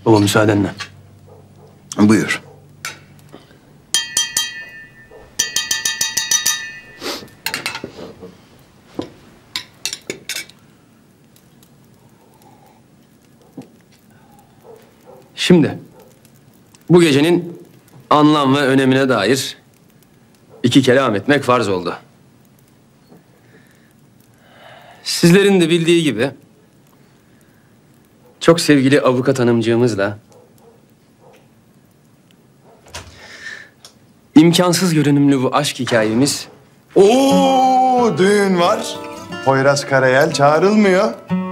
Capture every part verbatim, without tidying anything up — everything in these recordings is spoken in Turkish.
Baba müsaadenle. Buyur. Şimdi bu gecenin anlam ve önemine dair iki kelam etmek farz oldu. Sizlerin de bildiği gibi çok sevgili avukat hanımcığımızla imkansız görünümlü bu aşk hikayemiz Oo, düğün var. Poyraz Karayel çağrılmıyor.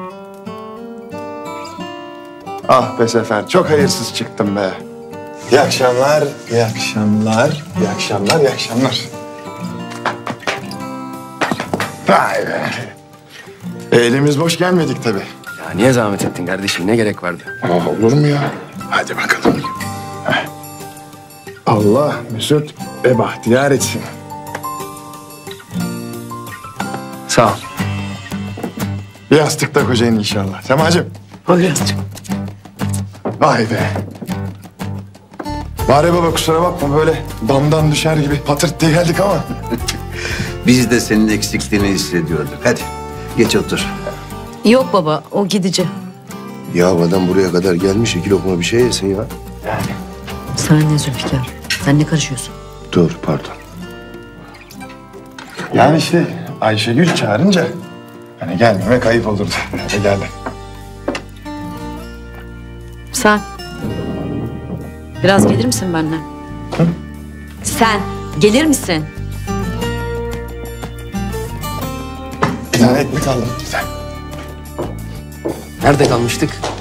Ah be Sefer, çok hayırsız çıktım be. İyi akşamlar, iyi akşamlar, iyi akşamlar, iyi akşamlar. Vay be. Elimiz boş gelmedik tabii. ya niye zahmet ettin kardeşim, ne gerek vardı? Aa, olur mu ya? Hadi bakalım. Heh. Allah Mesut ve bahtiyar etsin. Sağ ol. Bir yastıkta kocayın inşallah. Semacığım. Hadi yastık. Vay be. Bari baba kusura bakma, böyle damdan düşer gibi patırt diye geldik ama. Biz de senin eksikliğini hissediyorduk. Hadi geç otur. Yok baba, o gidici. Ya adam buraya kadar gelmiş, iki lokma bir şey yesin ya. Sana ne Zülfikar? Sen ne karışıyorsun? Dur, pardon. Yani işte Ayşegül çağırınca hani gelmemek ayıp olurdu. Hadi geldi. Sen. Biraz gelir misin benimle? Hı? Sen gelir misin? Bir tane ekmek aldım. Güzel. Nerede kalmıştık?